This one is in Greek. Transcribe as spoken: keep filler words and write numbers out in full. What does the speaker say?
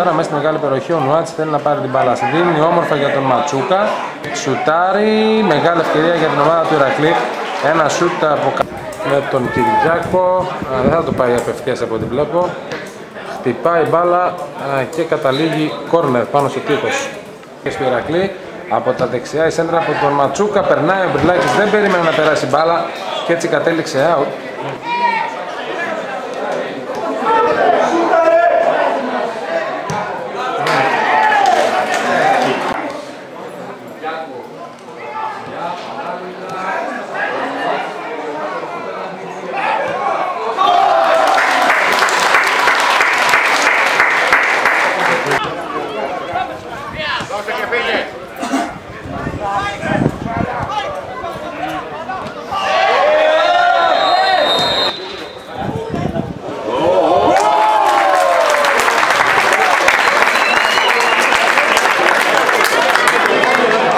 τώρα μέσα στη μεγάλη περιοχή. Ο Νουάτς θέλει να πάρει την μπάλα. Δίνει όμορφα για τον Ματσούκα. Σουτάρει. Μεγάλη ευκαιρία για την ομάδα του Ηρακλή. Ένα σουτ από με τον Κυριάκο. Α, δεν θα το πάει απευθείας από ό,τι βλέπω. Χτυπάει μπάλα α, και καταλήγει κόρνερ πάνω στο τείχος. Και στο Ηρακλή. Από τα δεξιά η σέντρα από τον Ματσούκα. Περνάει ο Μπριλάκης. Δεν περίμενε να περάσει μπάλα και έτσι κατέληξε out.